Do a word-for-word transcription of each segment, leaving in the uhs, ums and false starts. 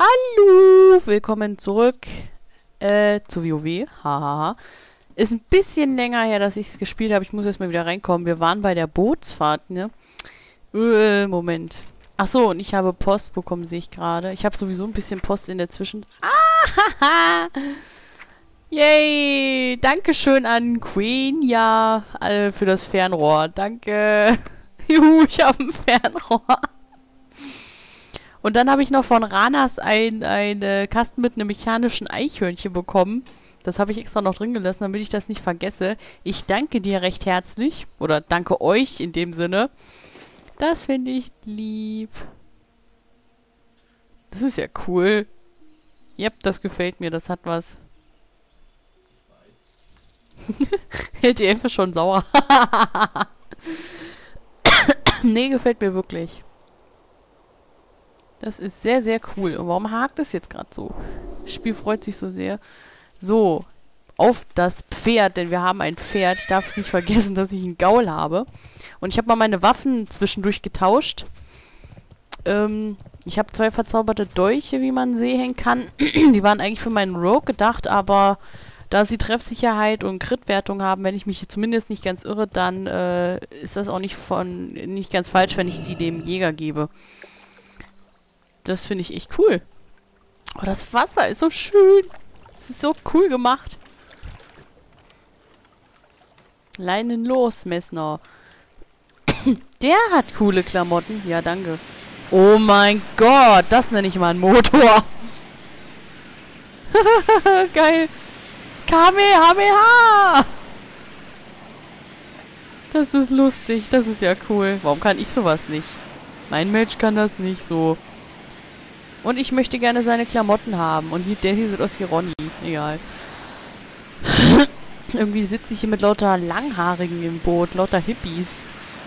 Hallo, willkommen zurück äh, zu WoW. Hahaha. Ist ein bisschen länger her, dass ich es gespielt habe. Ich muss erstmal wieder reinkommen. Wir waren bei der Bootsfahrt, ne? Äh, Moment. Achso, und ich habe Post bekommen, sehe ich gerade. Ich habe sowieso ein bisschen Post in der Zwischen... Ah, yay! Dankeschön an Queen, ja, äh, für das Fernrohr. Danke. Juhu, ich habe ein Fernrohr. Und dann habe ich noch von Ranas ein, ein äh, Kasten mit einem mechanischen Eichhörnchen bekommen. Das habe ich extra noch drin gelassen, damit ich das nicht vergesse. Ich danke dir recht herzlich. Oder danke euch in dem Sinne. Das finde ich lieb. Das ist ja cool. Yep, das gefällt mir. Das hat was. L T F ist schon sauer. Nee, gefällt mir wirklich. Das ist sehr, sehr cool. Und warum hakt es jetzt gerade so? Das Spiel freut sich so sehr. So, auf das Pferd, denn wir haben ein Pferd. Ich darf es nicht vergessen, dass ich einen Gaul habe. Und ich habe mal meine Waffen zwischendurch getauscht. Ähm, ich habe zwei verzauberte Dolche, wie man sehen kann. Die waren eigentlich für meinen Rogue gedacht, aber da sie Treffsicherheit und Crit-Wertung haben, wenn ich mich zumindest nicht ganz irre, dann äh, ist das auch nicht von nicht ganz falsch, wenn ich sie dem Jäger gebe. Das finde ich echt cool. Oh, das Wasser ist so schön. Es ist so cool gemacht. Leinen los, Messner. Der hat coole Klamotten. Ja, danke. Oh mein Gott, das nenne ich mal einen Motor. Geil. Kamehameha. Das ist lustig. Das ist ja cool. Warum kann ich sowas nicht? Mein Mensch kann das nicht so. Und ich möchte gerne seine Klamotten haben. Und der hier sieht aus wie Ronny. Egal. Irgendwie sitze ich hier mit lauter Langhaarigen im Boot. Lauter Hippies.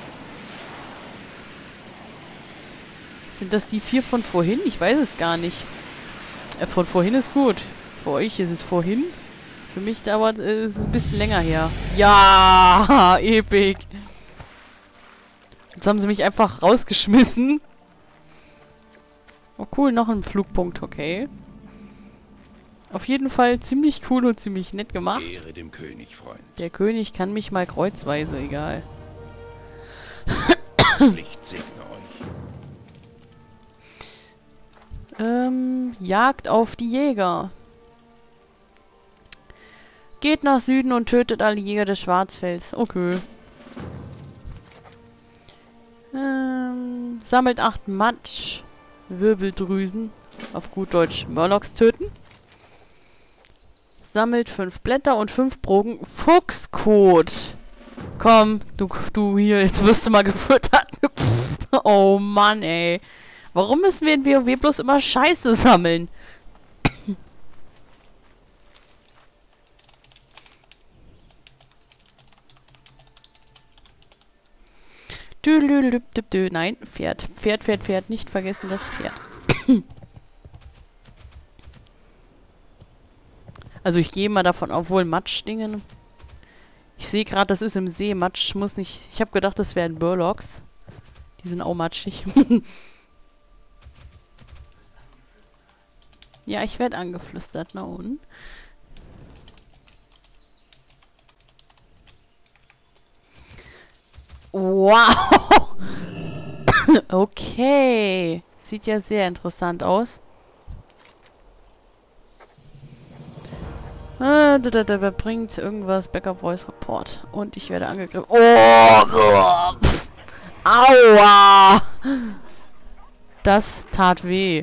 Sind das die vier von vorhin? Ich weiß es gar nicht. Äh, von vorhin ist gut. Für euch ist es vorhin. Für mich dauert es ein bisschen länger her. Ja, epic. Jetzt haben sie mich einfach rausgeschmissen. Oh cool, noch ein Flugpunkt, okay. Auf jeden Fall ziemlich cool und ziemlich nett gemacht. Ehre dem König, Freund. Der König kann mich mal kreuzweise, egal. Licht segne euch. Ähm, Jagd auf die Jäger. Geht nach Süden und tötet alle Jäger des Schwarzfelds. Okay. Ähm, sammelt acht Matsch. Wirbeldrüsen. Auf gut Deutsch Murlocs töten. Sammelt fünf Blätter und fünf Brocken Fuchskot. Komm, du, du hier, jetzt wirst du mal gefüttert. Oh Mann, ey. Warum müssen wir in WoW bloß immer Scheiße sammeln? Nein, Pferd. Pferd, Pferd, Pferd. Nicht vergessen das Pferd. Also ich gehe mal davon, obwohl Matschdingen. Ich sehe gerade, das ist im See. Matsch muss nicht... Ich habe gedacht, das wären Burlocks. Die sind auch matschig. Ja, ich werde angeflüstert. Na und? Wow! Okay. Sieht ja sehr interessant aus. Ah, da, da, da bringt irgendwas. Backup Voice Report. Und ich werde angegriffen. Oh! Aua! Das tat weh.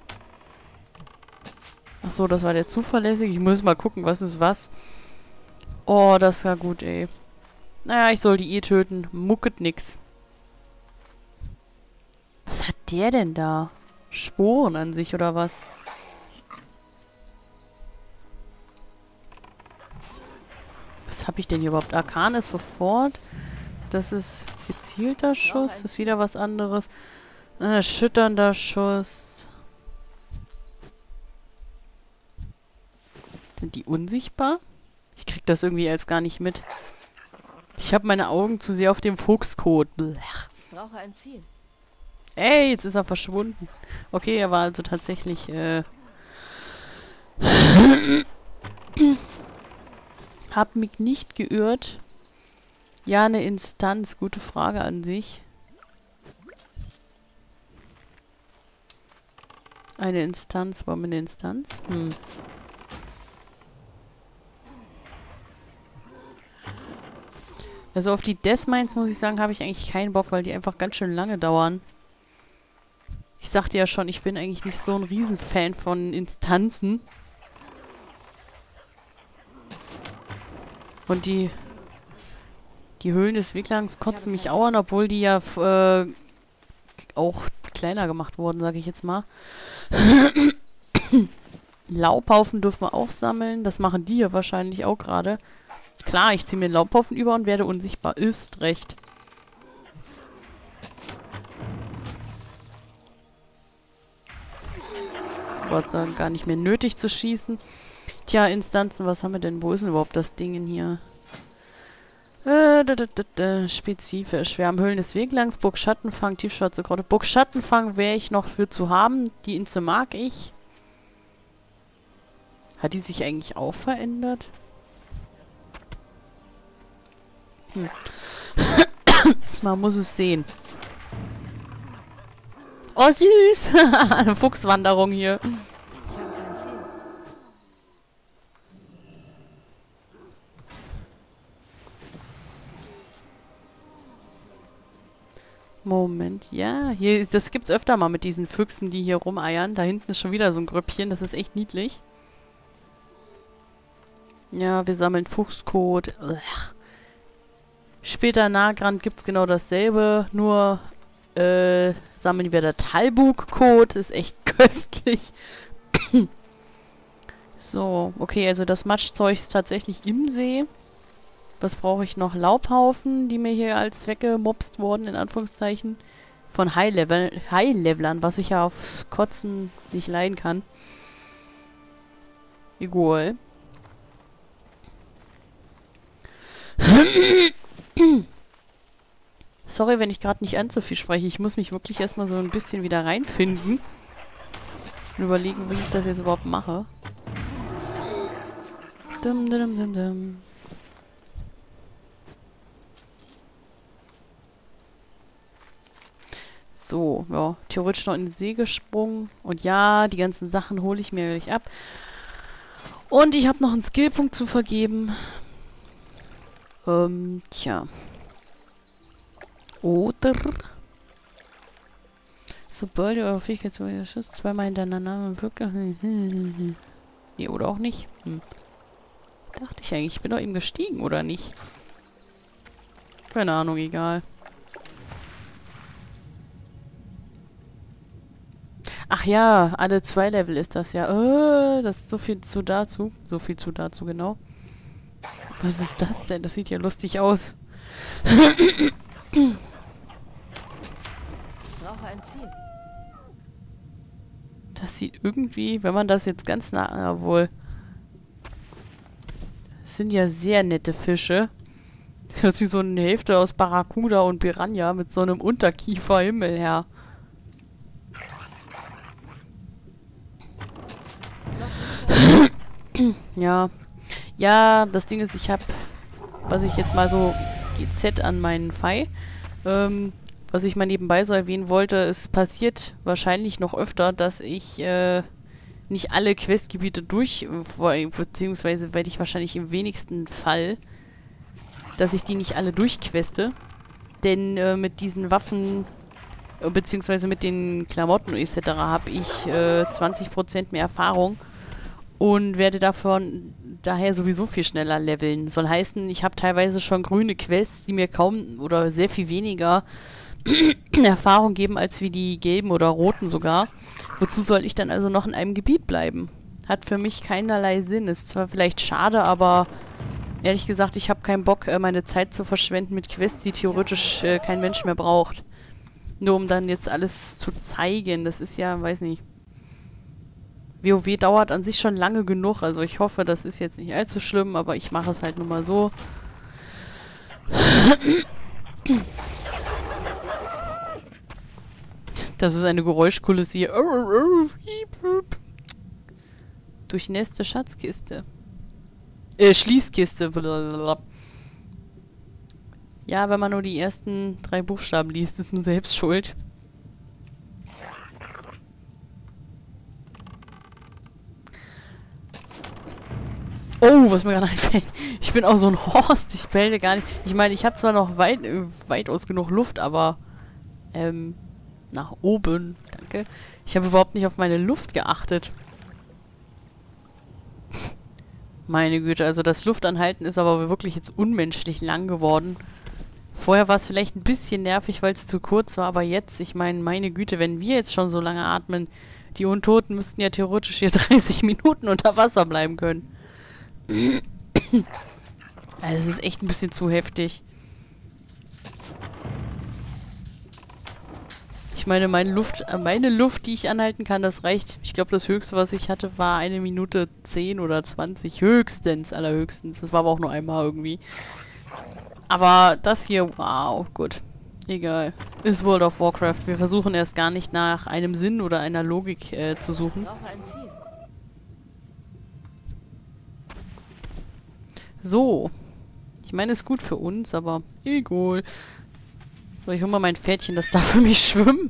Achso, das war der zuverlässig. Ich muss mal gucken, was ist was. Oh, das war gut, ey. Naja, ich soll die eh töten. Mucket nix. Was hat der denn da? Sporen an sich, oder was? Was habe ich denn hier überhaupt? Arkan ist sofort. Das ist gezielter Schuss. Das ist wieder was anderes. Äh, schütternder Schuss. Sind die unsichtbar? Ich krieg das irgendwie als gar nicht mit. Ich habe meine Augen zu sehr auf dem Fuchskot. Blech. Ich brauche ein Ziel. Ey, jetzt ist er verschwunden. Okay, er war also tatsächlich, äh... hab mich nicht geirrt. Ja, eine Instanz. Gute Frage an sich. Eine Instanz. Warum eine Instanz? Hm. Also auf die Deathmines, muss ich sagen, habe ich eigentlich keinen Bock, weil die einfach ganz schön lange dauern. Ich sagte ja schon, ich bin eigentlich nicht so ein Riesenfan von Instanzen. Und die die Höhlen des Weglangs kotzen mich auch an, obwohl die ja äh, auch kleiner gemacht wurden, sage ich jetzt mal. Laubhaufen dürfen wir auch sammeln. Das machen die hier wahrscheinlich auch gerade. Klar, ich ziehe mir den Laubhaufen über und werde unsichtbar. Ist recht. Gott sei Dank gar nicht mehr nötig zu schießen. Tja, Instanzen, was haben wir denn? Wo ist denn überhaupt das Ding hier? Äh, da, da, da, da, spezifisch. Wir haben Höhlen des Weglangs, Burg Schattenfang, Tiefschwarze Grotte. Burg Schattenfang wäre ich noch für zu haben. Die Insel mag ich. Hat die sich eigentlich auch verändert? Hm. Man muss es sehen. Oh, süß! Eine Fuchswanderung hier. Moment, ja, hier, das gibt's öfter mal mit diesen Füchsen, die hier rumeiern. Da hinten ist schon wieder so ein Grüppchen, das ist echt niedlich. Ja, wir sammeln Fuchskot. Ugh. Später Nagrand gibt's genau dasselbe, nur äh, sammeln wir da Talbuk-Kot, ist echt köstlich. So, okay, also das Matschzeug ist tatsächlich im See. Was brauche ich noch? Laubhaufen, die mir hier als weggemobst wurden, in Anführungszeichen. Von High-Level, High-Levelern, was ich ja aufs Kotzen nicht leiden kann. Egal. Sorry, wenn ich gerade nicht allzu viel spreche. Ich muss mich wirklich erstmal so ein bisschen wieder reinfinden. Und überlegen, wie ich das jetzt überhaupt mache. Dum, dum, dum, dum. So, ja, theoretisch noch in den See gesprungen. Und ja, die ganzen Sachen hole ich mir gleich ab. Und ich habe noch einen Skillpunkt zu vergeben. Ähm, tja. Oder... Sobald ihr eure Fähigkeit zu Schuss zweimal hintereinander wirklich... Nee, oder auch nicht. Hm. Dachte ich eigentlich, ich bin doch eben gestiegen, oder nicht? Keine Ahnung, egal. Ach ja, alle zwei Level ist das ja. Oh, das ist so viel zu dazu. So viel zu dazu, genau. Was ist das denn? Das sieht ja lustig aus. Ich brauche ein Ziel. Das sieht irgendwie, wenn man das jetzt ganz nah... Obwohl... Das sind ja sehr nette Fische. Sieht aus wie so eine Hälfte aus Barracuda und Piranha mit so einem Unterkiefer, Himmel her. Ja. Ja, das Ding ist, ich habe, was ich jetzt mal so G Z an meinen Pfeil, ähm, was ich mal nebenbei so erwähnen wollte, es passiert wahrscheinlich noch öfter, dass ich äh, nicht alle Questgebiete durch, beziehungsweise werde ich wahrscheinlich im wenigsten Fall, dass ich die nicht alle durchqueste. Denn äh, mit diesen Waffen, äh, beziehungsweise mit den Klamotten et cetera habe ich äh, zwanzig Prozent mehr Erfahrung und werde davon daher sowieso viel schneller leveln. Soll heißen, ich habe teilweise schon grüne Quests, die mir kaum oder sehr viel weniger Erfahrung geben, als wie die gelben oder roten sogar. Wozu soll ich dann also noch in einem Gebiet bleiben? Hat für mich keinerlei Sinn. Ist zwar vielleicht schade, aber ehrlich gesagt, ich habe keinen Bock, äh, meine Zeit zu verschwenden mit Quests, die theoretisch äh, kein Mensch mehr braucht. Nur um dann jetzt alles zu zeigen. Das ist ja, weiß nicht. WoW dauert an sich schon lange genug. Also ich hoffe, das ist jetzt nicht allzu schlimm, aber ich mache es halt nur mal so. Das ist eine Geräuschkulisse hier. Durchnässte Schatzkiste. Äh, Schließkiste. Blablabla. Ja, wenn man nur die ersten drei Buchstaben liest, ist man selbst schuld. Oh, was mir gerade einfällt. Ich bin auch so ein Horst. Ich belde gar nicht. Ich meine, ich habe zwar noch weit, äh, weitaus genug Luft, aber ähm, nach oben. Danke. Ich habe überhaupt nicht auf meine Luft geachtet. Meine Güte, also das Luftanhalten ist aber wirklich jetzt unmenschlich lang geworden. Vorher war es vielleicht ein bisschen nervig, weil es zu kurz war, aber jetzt, ich meine, meine Güte, wenn wir jetzt schon so lange atmen, die Untoten müssten ja theoretisch hier dreißig Minuten unter Wasser bleiben können. Also es ist echt ein bisschen zu heftig. Ich meine, meine Luft, meine Luft, die ich anhalten kann, das reicht. Ich glaube, das Höchste, was ich hatte, war eine Minute zehn oder zwanzig. Höchstens, allerhöchstens. Das war aber auch nur einmal irgendwie. Aber das hier, wow, gut. Egal. Ist World of Warcraft. Wir versuchen erst gar nicht nach einem Sinn oder einer Logik äh, zu suchen. Ich brauche ein Ziel. So. Ich meine, ist gut für uns, aber egal. So, ich hole mal mein Pferdchen, das darf für mich schwimmen.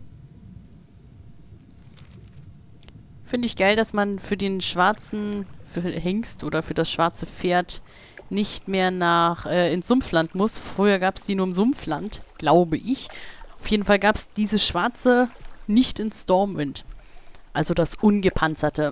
Finde ich geil, dass man für den schwarzen für Hengst oder für das schwarze Pferd nicht mehr nach äh, ins Sumpfland muss. Früher gab es die nur im Sumpfland, glaube ich. Auf jeden Fall gab es diese schwarze nicht in Stormwind. Also das ungepanzerte.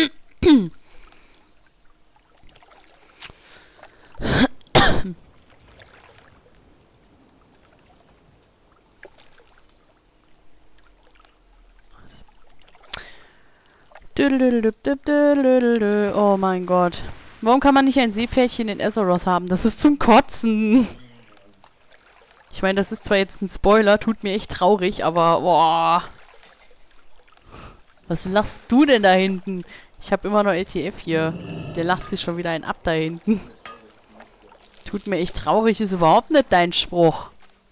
Oh mein Gott. Warum kann man nicht ein Seepferdchen in Azeroth haben? Das ist zum Kotzen. Ich meine, das ist zwar jetzt ein Spoiler, tut mir echt traurig, aber boah. Was lachst du denn da hinten? Ich habe immer noch L T F hier. Der lacht sich schon wieder ein ab da hinten. Tut mir echt traurig, ist überhaupt nicht dein Spruch.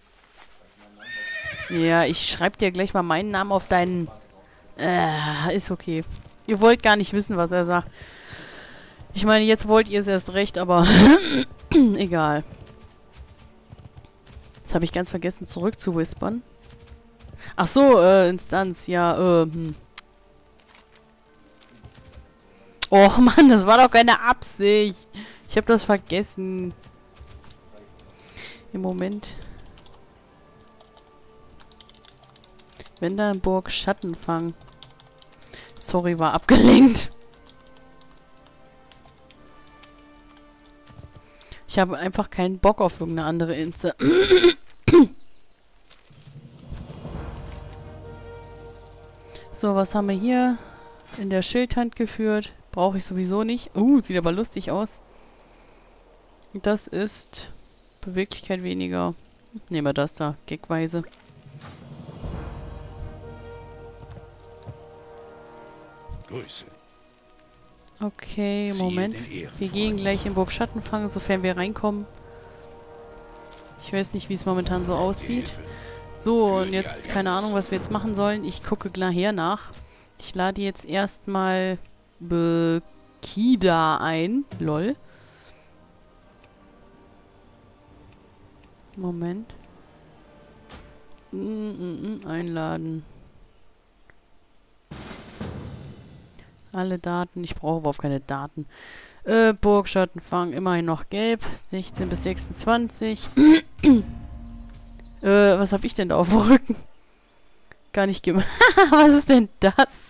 Ja, ich schreibe dir gleich mal meinen Namen auf deinen... Äh, ist okay. Ihr wollt gar nicht wissen, was er sagt. Ich meine, jetzt wollt ihr es erst recht, aber egal. Jetzt habe ich ganz vergessen, zurück zu whispern. Ach so, äh, Instanz, ja, äh, hm. Och Mann, das war doch keine Absicht. Ich habe das vergessen. Im Moment. Wenderburg Schattenfang. Sorry, war abgelenkt. Ich habe einfach keinen Bock auf irgendeine andere Inse. So, was haben wir hier? In der Schildhand geführt. Brauche ich sowieso nicht. Uh, sieht aber lustig aus. Das ist Beweglichkeit weniger. Nehmen wir das da, gagweise. Grüße. Okay, Moment. Wir gehen gleich in Burg Schattenfang, sofern wir reinkommen. Ich weiß nicht, wie es momentan so aussieht. So, und jetzt, keine Ahnung, was wir jetzt machen sollen. Ich gucke nachher nach. Ich lade jetzt erstmal Bekida ein. Lol. Moment. Mm -mm -mm, einladen. Alle Daten. Ich brauche überhaupt keine Daten. Äh, Burg Schattenfang, immerhin noch gelb. sechzehn bis sechsundzwanzig. äh, was habe ich denn da auf dem Rücken? Gar nicht gemacht. Was ist denn das?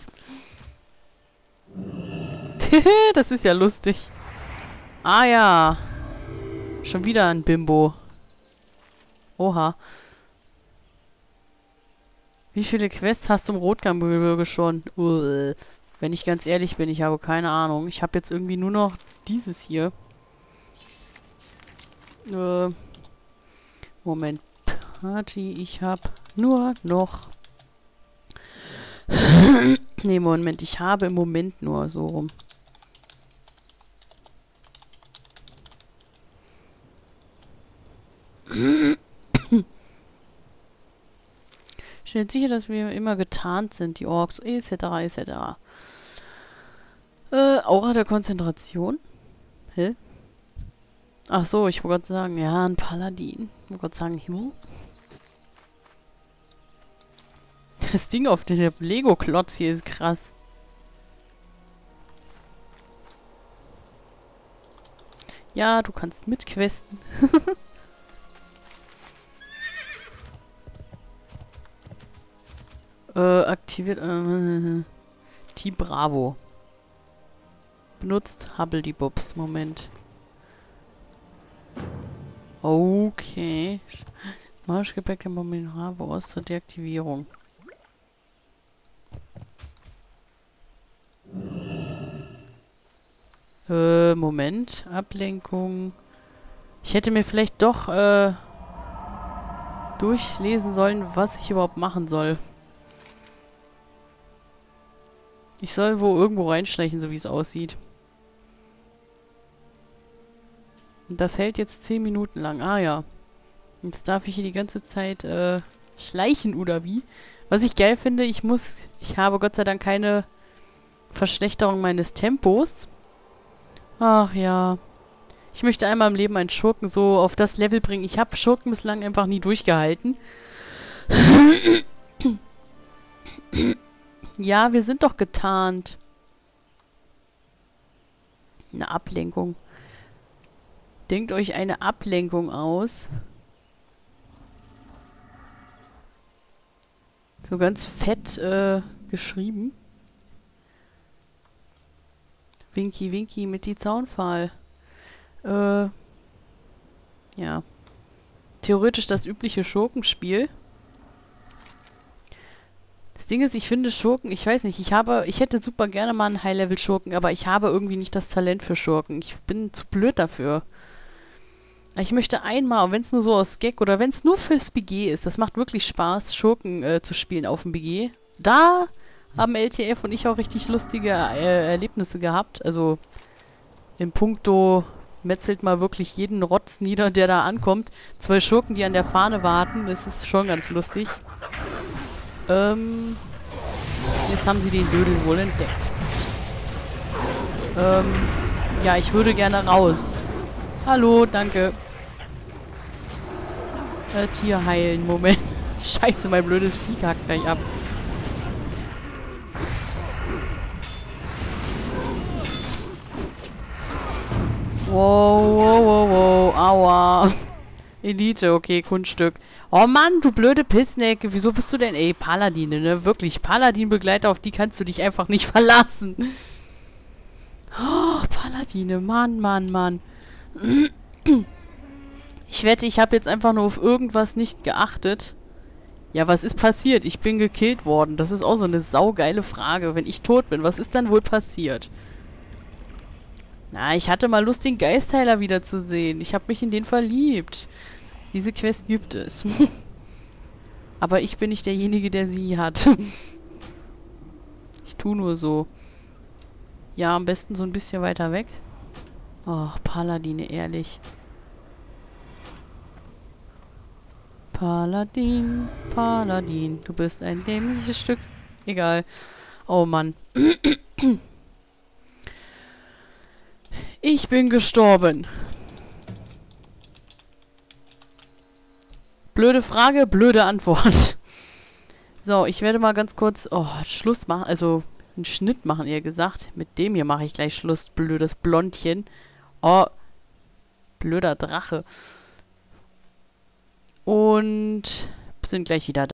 Das ist ja lustig. Ah ja. Schon wieder ein Bimbo. Oha. Wie viele Quests hast du im Rotkammbgebirge schon? Uah. Wenn ich ganz ehrlich bin, ich habe keine Ahnung. Ich habe jetzt irgendwie nur noch dieses hier. Äh, Moment. Party. Ich habe nur noch... Nee, Moment. Ich habe im Moment nur so rum. Stellt sicher, dass wir immer getarnt sind, die Orks, et cetera et cetera. Äh, Aura der Konzentration? Hä? Ach so, ich wollte gerade sagen, ja, ein Paladin. Ich wollte gerade sagen, hm? Das Ding auf der Lego-Klotz hier ist krass. Ja, du kannst mitquesten. äh, aktiviert. Äh, Team Bravo. Benutzt Hubble-die-Bubs. Moment. Okay. Marschgepäck im Moment Bravo aus zur Deaktivierung. Äh, Moment. Ablenkung. Ich hätte mir vielleicht doch, äh, durchlesen sollen, was ich überhaupt machen soll. Ich soll wo irgendwo reinschleichen, so wie es aussieht. Und das hält jetzt zehn Minuten lang. Ah ja. Jetzt darf ich hier die ganze Zeit, äh, schleichen oder wie? Was ich geil finde, ich muss... Ich habe Gott sei Dank keine Verschlechterung meines Tempos. Ach ja. Ich möchte einmal im Leben einen Schurken so auf das Level bringen. Ich habe Schurken bislang einfach nie durchgehalten. Ja, wir sind doch getarnt. Eine Ablenkung. Denkt euch eine Ablenkung aus. So ganz fett äh, geschrieben. Winky Winky mit die Zaunpfahl. Äh, ja. Theoretisch das übliche Schurkenspiel. Das Ding ist, ich finde Schurken, ich weiß nicht, ich habe, ich hätte super gerne mal einen High-Level-Schurken, aber ich habe irgendwie nicht das Talent für Schurken. Ich bin zu blöd dafür. Ich möchte einmal, wenn es nur so aus Gag oder wenn es nur fürs B G ist, das macht wirklich Spaß, Schurken äh, zu spielen auf dem B G. Da haben L T F und ich auch richtig lustige äh, Erlebnisse gehabt. Also in puncto metzelt mal wirklich jeden Rotz nieder, der da ankommt. Zwei Schurken, die an der Fahne warten, das ist schon ganz lustig. Ähm, jetzt haben sie den Dödel wohl entdeckt. Ähm, ja, ich würde gerne raus. Hallo, danke. Äh, Tier heilen, Moment. Scheiße, mein blödes Vieh hackt gleich ab. Wow, wow, wow, wow, aua. Elite, okay, Kunststück. Oh Mann, du blöde Pissnecke. Wieso bist du denn, ey, Paladine, ne? Wirklich, Paladin-Begleiter, auf die kannst du dich einfach nicht verlassen. Oh, Paladine, Mann, Mann, Mann. Ich wette, ich habe jetzt einfach nur auf irgendwas nicht geachtet. Ja, was ist passiert? Ich bin gekillt worden. Das ist auch so eine saugeile Frage. Wenn ich tot bin, was ist dann wohl passiert? Na, ich hatte mal Lust, den Geistheiler wiederzusehen. Ich habe mich in den verliebt. Diese Quest gibt es. Aber ich bin nicht derjenige, der sie hat. Ich tue nur so. Ja, am besten so ein bisschen weiter weg. Oh, Paladine, ehrlich. Paladin, Paladin, du bist ein dämliches Stück. Egal. Oh Mann. Ich bin gestorben. Blöde Frage, blöde Antwort. So, ich werde mal ganz kurz oh, Schluss machen, also einen Schnitt machen, eher gesagt. Mit dem hier mache ich gleich Schluss, blödes Blondchen. Oh, blöder Drache. Und sind gleich wieder da.